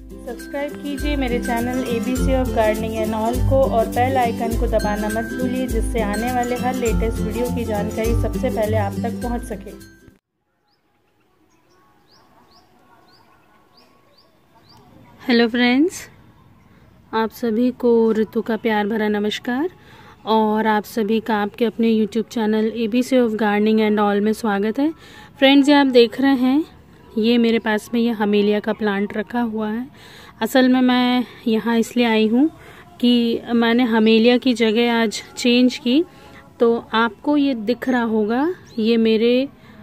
Subscribe कीजिए मेरे channel ABC of gardening and all को और बेल आइकन को दबाना मत भूलिए, जिससे आने वाले हर लेटेस्ट वीडियो की जानकारी सबसे पहले आप तक पहुंच सके। हेलो फ्रेंड्स, आप सभी को ऋतु का प्यार भरा नमस्कार और आप सभी का आपके अपने YouTube channel ABC of gardening and all में स्वागत है। फ्रेंड्स, ये आप देख रहे हैं, ये मेरे पास में ये हमेलिया का प्लांट रखा हुआ है। असल में मैं यहाँ इसलिए आई हूँ कि मैंने हमेलिया की जगह आज चेंज की, तो आपको ये दिख रहा होगा, ये मेरे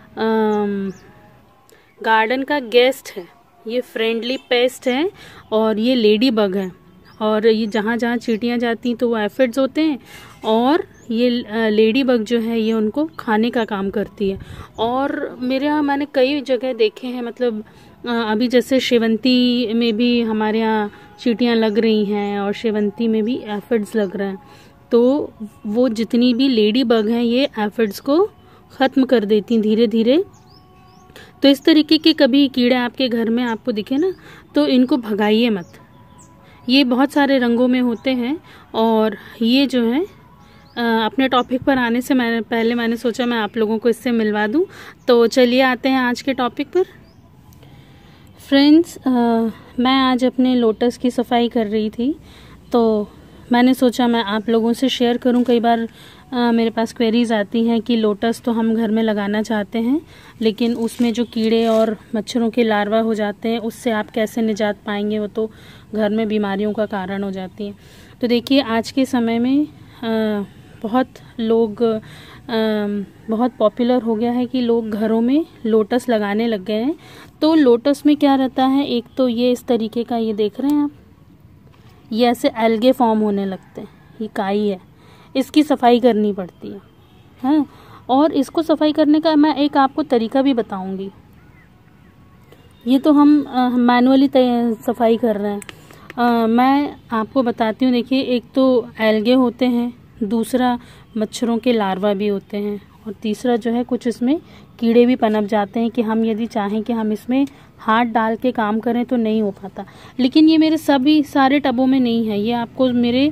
गार्डन का गेस्ट है। ये फ्रेंडली पेस्ट है और ये लेडी बग है, और ये जहाँ जहाँ चींटियाँ जाती तो वो एफिड्स होते हैं, और ये लेडी बग जो है ये उनको खाने का काम करती है। और मेरे यहाँ मैंने कई जगह देखे हैं, मतलब अभी जैसे शेवंती में भी हमारे यहाँ चींटियाँ लग रही हैं और शेवंती में भी एफिड्स लग रहे हैं। तो वो जितनी भी लेडी बग हैं ये एफिड्स को ख़त्म कर देती धीरे धीरे। तो इस तरीके के कभी कीड़े आपके घर में आपको दिखे ना, तो इनको भगाइए मत। ये बहुत सारे रंगों में होते हैं, और ये जो है अपने टॉपिक पर आने से मैंने सोचा मैं आप लोगों को इससे मिलवा दूं। तो चलिए आते हैं आज के टॉपिक पर। फ्रेंड्स, मैं आज अपने लोटस की सफाई कर रही थी, तो मैंने सोचा मैं आप लोगों से शेयर करूं। कई बार मेरे पास क्वेरीज आती हैं कि लोटस तो हम घर में लगाना चाहते हैं, लेकिन उसमें जो कीड़े और मच्छरों के लार्वा हो जाते हैं, उससे आप कैसे निजात पाएंगे, वो तो घर में बीमारियों का कारण हो जाती हैं। तो देखिए, आज के समय में बहुत पॉपुलर हो गया है कि लोग घरों में लोटस लगाने लग गए हैं। तो लोटस में क्या रहता है, एक तो ये इस तरीके का, ये देख रहे हैं आप, ये ऐसे एल्गे फॉर्म होने लगते हैं, ये काई है, इसकी सफाई करनी पड़ती है, हैं? और इसको सफाई करने का मैं एक आपको तरीका भी बताऊंगी। ये तो हम मैनुअली सफाई कर रहे हैं, मैं आपको बताती हूँ। देखिए, एक तो एल्गे होते हैं, दूसरा मच्छरों के लार्वा भी होते हैं, और तीसरा जो है कुछ इसमें कीड़े भी पनप जाते हैं कि हम यदि चाहें कि हम इसमें हाथ डाल के काम करें तो नहीं हो पाता। लेकिन ये मेरे सारे टबों में नहीं है, ये आपको मेरे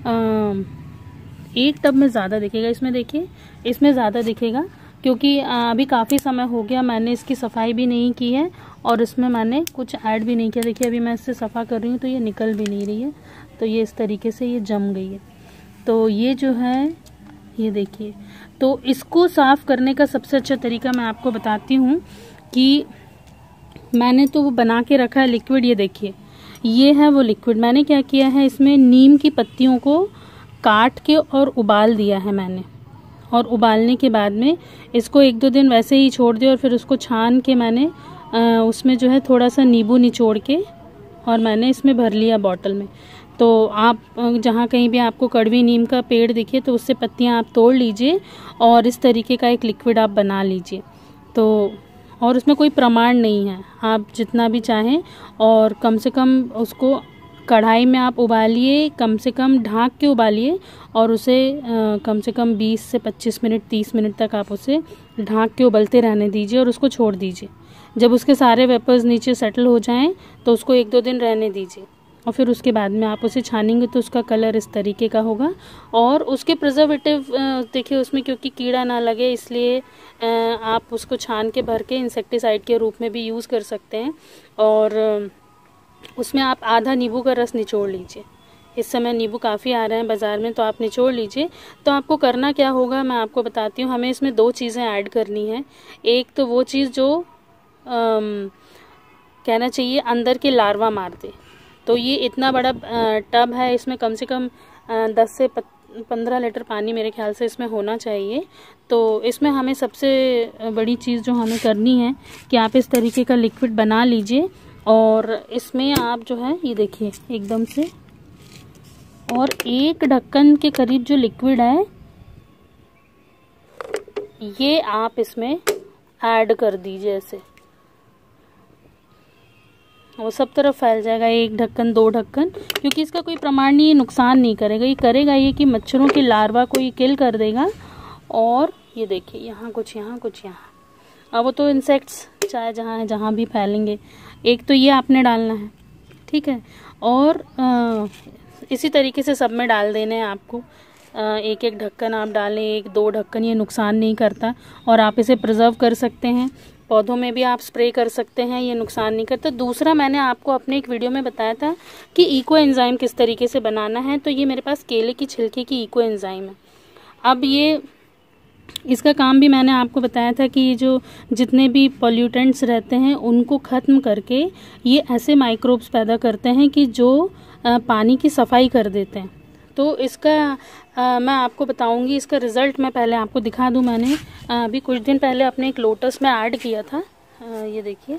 एक टब में ज़्यादा दिखेगा। इसमें देखिए, इसमें ज़्यादा दिखेगा, क्योंकि अभी काफ़ी समय हो गया मैंने इसकी सफाई भी नहीं की है और इसमें मैंने कुछ ऐड भी नहीं किया। देखिए, अभी मैं इससे सफ़ा कर रही हूँ तो ये निकल भी नहीं रही है, तो ये इस तरीके से ये जम गई है। तो ये जो है, ये देखिए, तो इसको साफ़ करने का सबसे अच्छा तरीका मैं आपको बताती हूँ कि मैंने तो वो बना के रखा है लिक्विड। ये देखिए, ये है वो लिक्विड। मैंने क्या किया है, इसमें नीम की पत्तियों को काट के और उबाल दिया है मैंने, और उबालने के बाद में इसको 1-2 दिन वैसे ही छोड़ दिया, और फिर उसको छान के मैंने उसमें जो है थोड़ा सा नींबू निचोड़ के और मैंने इसमें भर लिया बॉटल में। तो आप जहाँ कहीं भी आपको कड़वी नीम का पेड़ दिखे तो उससे पत्तियाँ आप तोड़ लीजिए और इस तरीके का एक लिक्विड आप बना लीजिए। तो और उसमें कोई प्रमाण नहीं है, आप जितना भी चाहें, और कम से कम उसको कढ़ाई में आप उबालिए, कम से कम ढाँक के उबालिए, और उसे कम से कम 20 से 25 मिनट 30 मिनट तक आप उसे ढाँक के उबलते रहने दीजिए और उसको छोड़ दीजिए। जब उसके सारे वेपर्स नीचे सेटल हो जाएं तो उसको 1-2 दिन रहने दीजिए, और फिर उसके बाद में आप उसे छानेंगे तो उसका कलर इस तरीके का होगा। और उसके प्रिजर्वेटिव देखिए, उसमें क्योंकि कीड़ा ना लगे इसलिए आप उसको छान के भर के इंसेक्टिसाइड के रूप में भी यूज़ कर सकते हैं। और उसमें आप आधा नींबू का रस निचोड़ लीजिए। इस समय नींबू काफ़ी आ रहे हैं बाज़ार में, तो आप निचोड़ लीजिए। तो आपको करना क्या होगा मैं आपको बताती हूँ। हमें इसमें 2 चीज़ें ऐड करनी है। एक तो वो चीज़ जो कहना चाहिए अंदर के लार्वा मार दे। तो ये इतना बड़ा टब है, इसमें कम से कम 10 से 15 लीटर पानी मेरे ख्याल से इसमें होना चाहिए। तो इसमें हमें सबसे बड़ी चीज़ जो हमें करनी है कि आप इस तरीके का लिक्विड बना लीजिए, और इसमें आप जो है, ये देखिए एकदम से, और 1 ढक्कन के करीब जो लिक्विड है ये आप इसमें ऐड कर दीजिए। ऐसे वो सब तरफ फैल जाएगा, 1 ढक्कन 2 ढक्कन, क्योंकि इसका कोई प्रमाण नहीं, नुकसान नहीं करेगा। ये करेगा ये कि मच्छरों के लार्वा को ये किल कर देगा। और ये देखिए, यहाँ कुछ यहाँ कुछ यहाँ, अब वो तो इंसेक्ट्स चाहे जहाँ है जहाँ भी फैलेंगे। एक तो ये आपने डालना है, ठीक है। और इसी तरीके से सब में डाल देने हैं आपको। एक एक ढक्कन आप डालें, 1-2 ढक्कन, ये नुकसान नहीं करता और आप इसे प्रिजर्व कर सकते हैं। पौधों में भी आप स्प्रे कर सकते हैं, ये नुकसान नहीं करता। दूसरा, मैंने आपको अपने एक वीडियो में बताया था कि इको एंजाइम किस तरीके से बनाना है, तो ये मेरे पास केले की छिलके की इको एंजाइम है। अब ये इसका काम भी मैंने आपको बताया था कि जो जितने भी पॉल्यूटेंट्स रहते हैं उनको ख़त्म करके ये ऐसे माइक्रोब्स पैदा करते हैं कि जो पानी की सफाई कर देते हैं। तो इसका मैं आपको बताऊंगी इसका रिज़ल्ट। मैं पहले आपको दिखा दूं, मैंने अभी कुछ दिन पहले अपने एक लोटस में ऐड किया था। ये देखिए,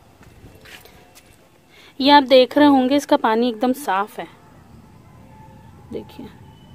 ये आप देख रहे होंगे, इसका पानी एकदम साफ है। देखिए,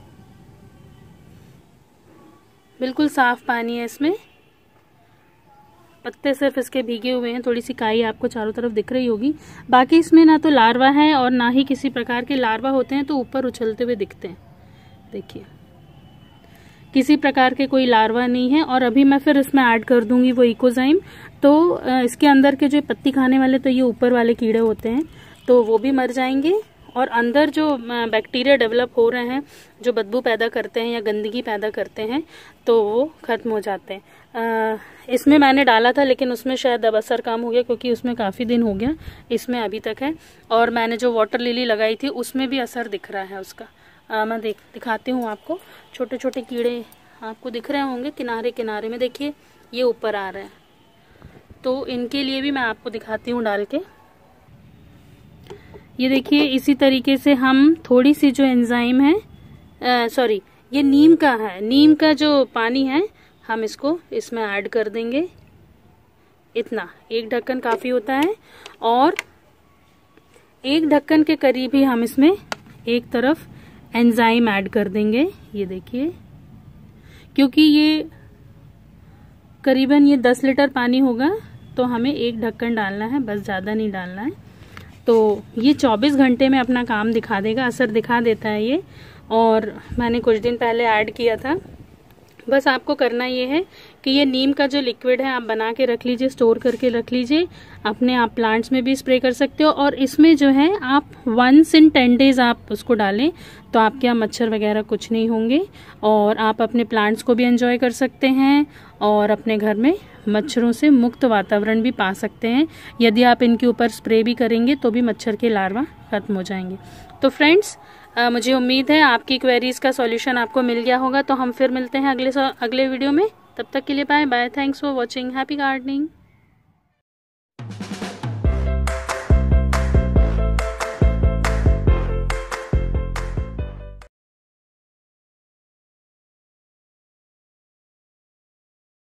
बिल्कुल साफ पानी है इसमें। पत्ते सिर्फ इसके भीगे हुए हैं, थोड़ी सी काई आपको चारों तरफ दिख रही होगी। बाकी इसमें ना तो लार्वा है और ना ही किसी प्रकार के लार्वा होते हैं, तो ऊपर उछलते हुए दिखते हैं। देखिए, किसी प्रकार के कोई लार्वा नहीं है। और अभी मैं फिर इसमें ऐड कर दूंगी वो इकोजाइम। तो इसके अंदर के जो पत्ती खाने वाले, तो ये ऊपर वाले कीड़े होते हैं, तो वो भी मर जाएंगे। और अंदर जो बैक्टीरिया डेवलप हो रहे हैं, जो बदबू पैदा करते हैं या गंदगी पैदा करते हैं, तो वो खत्म हो जाते हैं। इसमें मैंने डाला था, लेकिन उसमें शायद अब असर कम हो गया, क्योंकि उसमें काफ़ी दिन हो गया, इसमें अभी तक है। और मैंने जो वाटर लिली लगाई थी उसमें भी असर दिख रहा है उसका। मैं दिखाती हूँ आपको। छोटे छोटे कीड़े आपको दिख रहे होंगे किनारे किनारे में, देखिए ये ऊपर आ रहे हैं। तो इनके लिए भी मैं आपको दिखाती हूँ डाल के। ये देखिए, इसी तरीके से हम थोड़ी सी जो एंजाइम है, सॉरी ये नीम का है, नीम का जो पानी है हम इसको इसमें ऐड कर देंगे। इतना, 1 ढक्कन काफ़ी होता है। और 1 ढक्कन के करीब ही हम इसमें एक तरफ एंजाइम ऐड कर देंगे। ये देखिए, क्योंकि ये करीबन ये 10 लीटर पानी होगा, तो हमें 1 ढक्कन डालना है, बस ज़्यादा नहीं डालना है। तो ये 24 घंटे में अपना काम दिखा देगा, असर दिखा देता है ये। और मैंने कुछ दिन पहले ऐड किया था। बस आपको करना ये है कि ये नीम का जो लिक्विड है आप बना के रख लीजिए, स्टोर करके रख लीजिए। अपने आप प्लांट्स में भी स्प्रे कर सकते हो। और इसमें जो है आप 1 in 10 days आप उसको डालें, तो आपके यहाँ मच्छर वगैरह कुछ नहीं होंगे। और आप अपने प्लांट्स को भी एंजॉय कर सकते हैं और अपने घर में मच्छरों से मुक्त वातावरण भी पा सकते हैं। यदि आप इनके ऊपर स्प्रे भी करेंगे तो भी मच्छर के लार्वा खत्म हो जाएंगे। तो फ्रेंड्स, मुझे उम्मीद है आपकी क्वेरीज का सॉल्यूशन आपको मिल गया होगा। तो हम फिर मिलते हैं अगले वीडियो में। तब तक के लिए bye bye. Thanks for watching. Happy gardening.